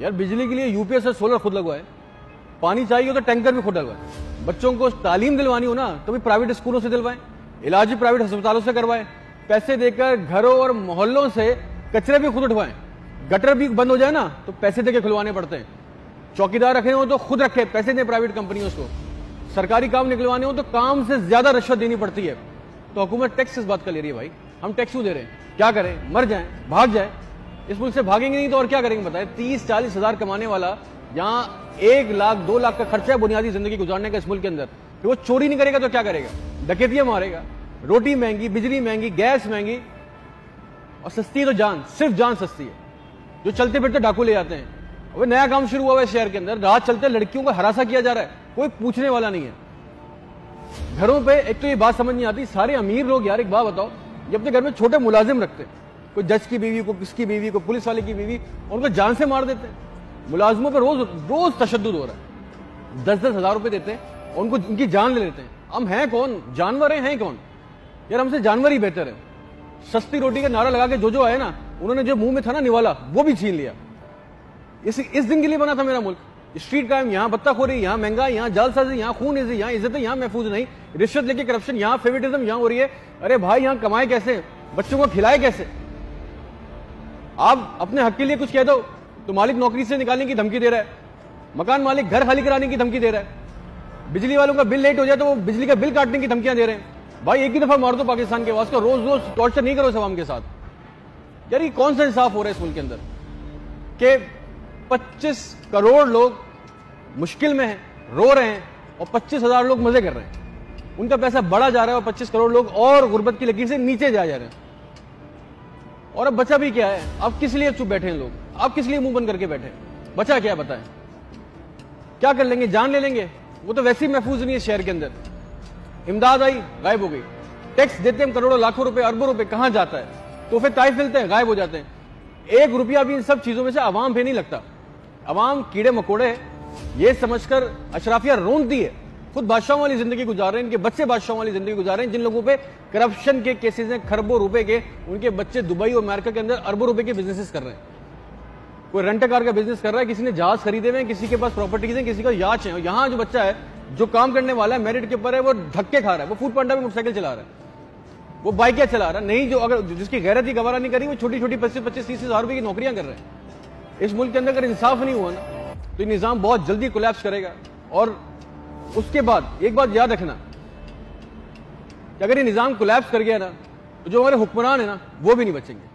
यार बिजली के लिए यूपीएस से सोलर खुद लगवाए, पानी चाहिए तो टैंकर भी खुद लगवाए, बच्चों को तालीम दिलवानी हो ना तो भी प्राइवेट स्कूलों से दिलवाएं, इलाज भी प्राइवेट अस्पतालों से करवाएं, पैसे देकर घरों और मोहल्लों से कचरे भी खुद उठवाएं, गटर भी बंद हो जाए ना तो पैसे देकर खुलवाने पड़ते हैं, चौकीदार रखे हो तो खुद रखे, पैसे दें प्राइवेट कंपनियों को, सरकारी काम निकलवाने हो तो काम से ज्यादा रिश्वत देनी पड़ती है। तो हुकूमत टैक्स इस बात का ले रही है, भाई हम टैक्स क्यों दे रहे हैं, क्या करें, मर जाएं, भाग जाए, इस मुल्क से भागेंगे नहीं तो और क्या करेंगे बताएं। 30-40 हजार कमाने वाला यहाँ 1 लाख 2 लाख का खर्चा है बुनियादी जिंदगी गुजारने का इस मुल्क के अंदर, फिर वो चोरी नहीं करेगा तो क्या करेगा, डकैतियां मारेगा, रोटी महंगी, बिजली महंगी, गैस महंगी, और सस्ती है तो जान, सिर्फ जान सस्ती है, जो चलते फिरते डाकू ले जाते हैं। अब नया काम शुरू हुआ है शहर के अंदर, रात चलते लड़कियों को हरासा किया जा रहा है, कोई पूछने वाला नहीं है। घरों पे एक तो ये बात समझ नहीं आती, सारे अमीर लोग यार एक बात बताओ, ये अपने घर में छोटे मुलाजिम रखते हैं, कोई जज की बीवी को, किसकी बीवी को, पुलिस वाले की बीवी, उनको जान से मार देते हैं। मुलाजिमों पे रोज रोज तशद्दुद हो रहा है, 10-10 हजार रुपए देते हैं, उनको उनकी जान ले लेते हैं। हम हैं कौन, जानवर हैं कौन यार, हमसे जानवर ही बेहतर है। सस्ती रोटी का नारा लगा के जो आए ना, उन्होंने जो मुंह में था ना निवाला वो भी छीन लिया। इस दिन के लिए बना था मेरा मुल्क, स्ट्रीट क्राइम यहाँ, बत्ताखोरी यहाँ, महंगाई यहाँ, जालसाजी यहाँ, खून इजी यहाँ, इज्जतें यहाँ महफूज नहीं, रिश्वत लेके करप्शन यहाँ, फेवरेटिज्म यहाँ हो रही है। अरे भाई यहाँ कमाए कैसे, बच्चों को खिलाए कैसे? आप अपने हक के लिए कुछ कह दो तो मालिक नौकरी से निकालने की धमकी दे रहा है, मकान मालिक घर खाली कराने की धमकी दे रहा है, बिजली वालों का बिल लेट हो जाए तो वो बिजली का बिल काटने की धमकियां दे रहे हैं। भाई एक ही दफा मार दो पाकिस्तान के वास्ते, रोज रोज टॉर्चर नहीं करो इस अवाम के साथ। यार ये कौन सा इंसाफ हो रहा है इस मुल्क के अंदर कि 25 करोड़ लोग मुश्किल में हैं, रो रहे हैं, और 25,000 लोग मजे कर रहे हैं, उनका पैसा बढ़ा जा रहा है और 25 करोड़ लोग और गुर्बत की लकीर से नीचे जा रहे हैं। और अब बचा भी क्या है? अब किस लिए चुप बैठे हैं लोग, अब किस लिए मुंह बंद करके बैठे हैं? बचा क्या बताएं, क्या कर लेंगे, जान ले लेंगे? वो तो वैसे ही महफूज नहीं है शहर के अंदर। इमदाद आई, गायब हो गई, टैक्स देते हैं करोड़ों लाखों रुपए, अरबों रुपए, कहां जाता है? तो फिर ताइफ मिलते हैं, गायब हो जाते हैं। 1 रुपया भी इन सब चीजों में से अवाम पे नहीं लगता। अवाम कीड़े मकोड़े ये समझकर अशराफिया रोनती है, खुद बादशाहों वाली जिंदगी गुजार रहे हैं, इनके बच्चे बादशाहों वाली जिंदगी गुजार रहे हैं। जिन लोगों पे करप्शन के केसेस हैं, खरबों रुपए के, उनके बच्चे दुबई और अमेरिका के अंदर अरबों रुपए के बिजनेसेस कर रहे हैं। कोई रेंट कार का बिजनेस कर रहा है, किसी ने जहाज खरीदे हुए हैं, किसी के पास प्रॉपर्टीज है, किसी का याच है। यहाँ जो बच्चा है जो काम करने वाला है, मेरिट के ऊपर है, वो धक्के खा रहा है, वो फूड पांडा में मोटरसाइकिल चला रहा है, वो बाइक चला रहा है। नहीं, जो अगर जिसकी गैरत ही गवारा नहीं करी, वो छोटी छोटी 25-25-30 हजार रुपए की नौकरियां कर रहे हैं। इस मुल्क के अंदर अगर इंसाफ नहीं हुआ ना तो निजाम बहुत जल्दी कोलैप्स करेगा। और उसके बाद एक बात याद रखना कि अगर ये निजाम कोलैप्स कर गया ना तो जो हमारे हुक्मरान है ना वो भी नहीं बचेंगे।